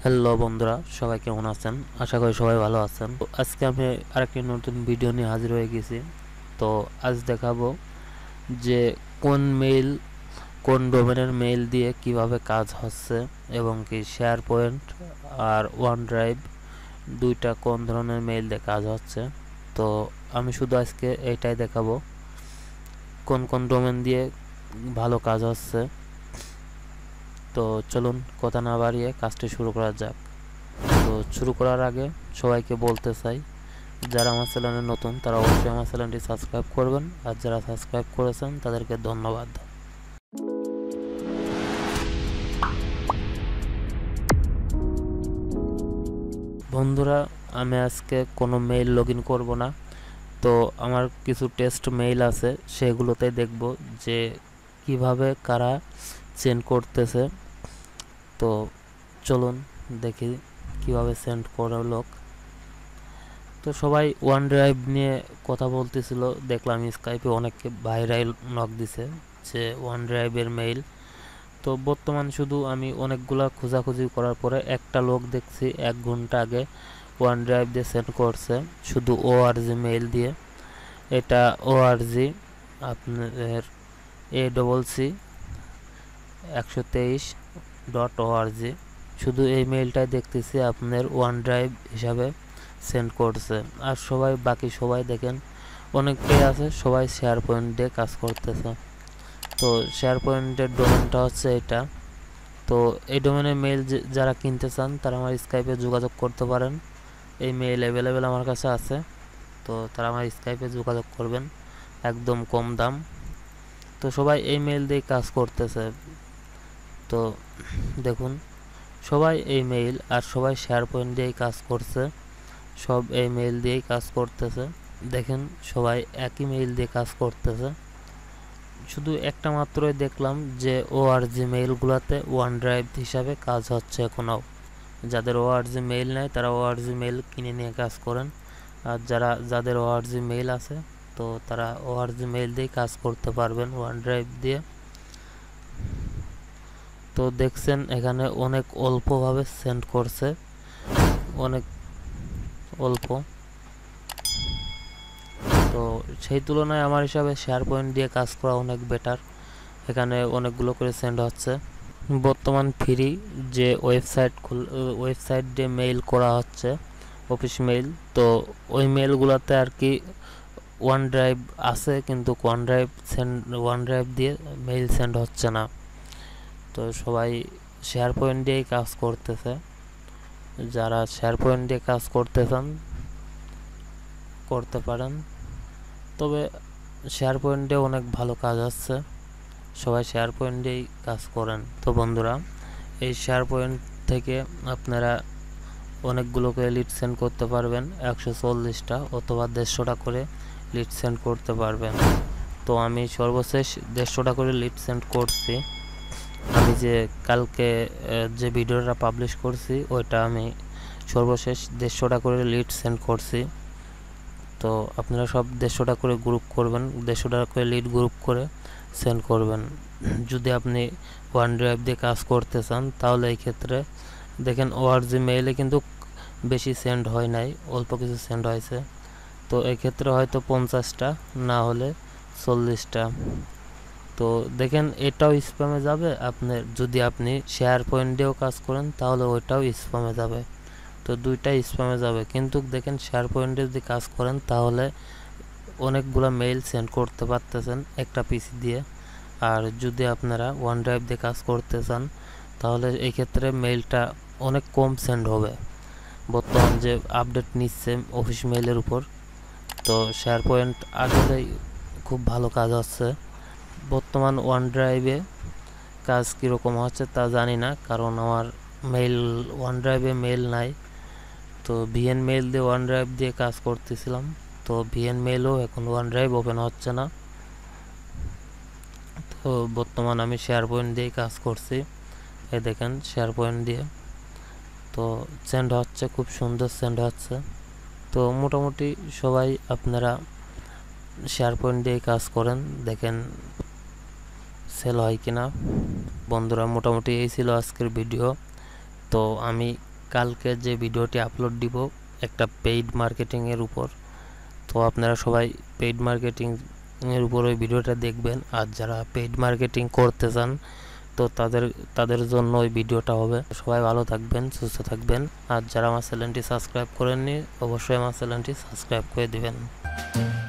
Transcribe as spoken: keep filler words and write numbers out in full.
Hello বন্ধুরা, সবাই কেমন আছেন? আশা করি সবাই ভালো আছেন। তো আজকে আমি আরেকটি নতুন ভিডিও নিয়ে হাজির হয়ে গেছি। তো আজ দেখাবো যে কোন মেইল, কোন ডোমেনের মেইল দিয়ে কিভাবে কাজ হচ্ছে এবং কি শেয়ার পয়েন্ট আর ওয়ান ড্রাইভ দুইটা কোন ধরনের মেইল দিয়ে কাজ হচ্ছে। তো আমি শুধু আজকে এইটাই দেখাবো কোন কোন ডোমেন দিয়ে ভালো কাজ হচ্ছে। তো চলুন কথা না বাড়িয়ে কাজটি শুরু করা যাক। তো শুরু করার আগে সবাইকে বলতে চাই, যারা আমার চ্যানেলে নতুন তারা অবশ্যই আমার চ্যানেলটি সাবস্ক্রাইব করবেন, আর যারা সাবস্ক্রাইব করেছেন তাদেরকে ধন্যবাদ। বন্ধুরা, আমি আজকে কোনো মেইল লগ ইন করবো না। তো আমার কিছু টেস্ট মেইল আছে, সেগুলোতে দেখব যে কিভাবে কারা সেন্ড করতেছে। তো চলুন দেখি কিভাবে সেন্ড করে লোক। তো সবাই ওয়ান ড্রাইভ নিয়ে কথা বলতেছিল, দেখলাম স্কাইপে অনেককে ভাইরাল নক দিছে যে ওয়ান ড্রাইভের মেইল। তো বর্তমান শুধু আমি অনেকগুলা খোঁজাখুঁজি করার পরে একটা লোক দেখছি এক ঘন্টা আগে ওয়ান ড্রাইভ দিয়ে সেন্ড করছে, শুধু ওআরজি মেইল দিয়ে। এটা ওআরজি আপনার এ ডবল সি একশো তেইশ ডট ওআরজি, শুধু এই মেইলটাই দেখতেছি আপনার ওয়ান ড্রাইভ হিসাবে সেন্ড করছে। আর সবাই বাকি সবাই দেখেন অনেকেই আছে সবাই শেয়ার পয়েন্ট দিয়ে কাজ করতেছে। তো শেয়ার পয়েন্টের ডোমেনটা হচ্ছে এটা। তো এই ডোমেনের মেইল যারা কিনতে চান তারা আমার স্কাইপে যোগাযোগ করতে পারেন। এই মেইল অ্যাভেলেবেল আমার কাছে আছে, তো তারা আমার স্কাইপে যোগাযোগ করবেন, একদম কম দাম। তো সবাই এই মেইল দিয়ে কাজ করতেছে। তো দেখুন সবাই এই মেইল আর সবাই শেয়ার পয়েন্ট দিয়েই কাজ করছে, সব এই মেইল দিয়েই কাজ করতেছে। দেখেন সবাই একই মেইল দিয়ে কাজ করতেছে। শুধু একটা মাত্রই দেখলাম যে ওআরজি মেইলগুলোতে ওয়ান ড্রাইভ হিসাবে কাজ হচ্ছে এখনও। যাদের ওআরজি মেইল নেয় তারা ওআরজি মেইল কিনে নিয়ে কাজ করেন, আর যারা যাদের ওআরজি মেইল আছে তো তারা ওআরজি মেইল দিয়ে কাজ করতে পারবেন ওয়ান ড্রাইভ দিয়ে। তো দেখছেন এখানে অনেক অল্পভাবে সেন্ড করছে, অনেক অল্প। তো সেই তুলনায় আমার হিসাবে শেয়ার পয়েন্ট দিয়ে কাজ করা অনেক বেটার। এখানে অনেকগুলো করে সেন্ড হচ্ছে। বর্তমান ফ্রি যে ওয়েবসাইট খুল ওয়েবসাইট দিয়ে মেইল করা হচ্ছে অফিস মেইল, তো ওই মেইলগুলোতে আর কি ওয়ান ড্রাইভ আছে, কিন্তু OneDrive send OneDrive দিয়ে মেইল সেন্ড হচ্ছে না। তো সবাই শেয়ার পয়েন্ট দিয়েই কাজ করতেছে। যারা শেয়ার পয়েন্ট দিয়ে কাজ করতে চান করতে পারেন, তবে শেয়ার পয়েন্টে অনেক ভালো কাজ আছে, সবাই শেয়ার পয়েন্ট দিয়েই কাজ করেন। তো বন্ধুরা, এই শেয়ার পয়েন্ট থেকে আপনারা অনেকগুলো করে লিড সেন্ড করতে পারবেন, একশো চল্লিশটা অথবা দেড়শোটা করে লিড সেন্ড করতে পারবেন। তো আমি সর্বশেষ দেড়শোটা করে লিড সেন্ড করছি। আমি যে কালকে যে ভিডিওটা পাবলিশ করছি ওইটা আমি সর্বশেষ দেড়শোটা করে লিড সেন্ড করছি। তো আপনারা সব দেড়শোটা করে গ্রুপ করবেন, দেড়শোটা করে লিড গ্রুপ করে সেন্ড করবেন। যদি আপনি ওয়ান ড্রাইভ দিয়ে কাজ করতে চান তাহলে এই ক্ষেত্রে দেখেন ওআরজি মেইলে কিন্তু বেশি সেন্ড হয় নাই, অল্প কিছু সেন্ড হয়েছে। তো এই ক্ষেত্রে হয়তো পঞ্চাশটা না হলে চল্লিশটা। তো দেখেন এটাও স্প্যামে যাবে আপনার, যদি আপনি শেয়ার পয়েন্ট দিয়েও কাজ করেন তাহলে ওইটাও স্প্যামে যাবে। তো দুইটাই স্প্যামে যাবে, কিন্তু দেখেন শেয়ার পয়েন্টে যদি কাজ করেন তাহলে অনেকগুলো মেইল সেন্ড করতে পারতেছেন একটা পিসি দিয়ে। আর যদি আপনারা ওয়ান ড্রাইভ দিয়ে কাজ করতে চান তাহলে এই ক্ষেত্রে মেইলটা অনেক কম সেন্ড হবে। বর্তমান যে আপডেট নিচ্ছে অফিস মেইলের উপর, তো শেয়ার পয়েন্ট আসলেই খুব ভালো কাজ হচ্ছে। বর্তমান ওয়ান ড্রাইভে কাজ কীরকম হচ্ছে তা জানি না, কারণ আমার মেইল ওয়ান ড্রাইভে মেইল নাই। তো ভিএন মেইল দিয়ে ওয়ান ড্রাইভ দিয়ে কাজ করতেছিলাম, তো ভিএন মেইলও এখন ওয়ান ড্রাইভ ওপেন হচ্ছে না। তো বর্তমান আমি শেয়ার পয়েন্ট দিয়েই কাজ করছি, এই দেখেন শেয়ার পয়েন্ট দিয়ে। তো সেন্ড হচ্ছে, খুব সুন্দর সেন্ড হচ্ছে। তো মোটামুটি সবাই আপনারা শেয়ার পয়েন্ট দিয়ে কাজ করেন, দেখেন সেল হয় কিনা। বন্ধুরা, মোটামুটি এই ছিল আজকের ভিডিও। তো আমি কালকে যে ভিডিওটি আপলোড দিব একটা পেইড মার্কেটিংয়ের উপর, তো আপনারা সবাই পেইড মার্কেটিংয়ের উপর ওই ভিডিওটা দেখবেন। আর যারা পেইড মার্কেটিং করতে চান তো তাদের তাদের জন্য ওই ভিডিওটা হবে। সবাই ভালো থাকবেন, সুস্থ থাকবেন। আর যারা আমার চ্যানেলটি সাবস্ক্রাইব করেননি অবশ্যই আমার চ্যানেলটি সাবস্ক্রাইব করে দিবেন।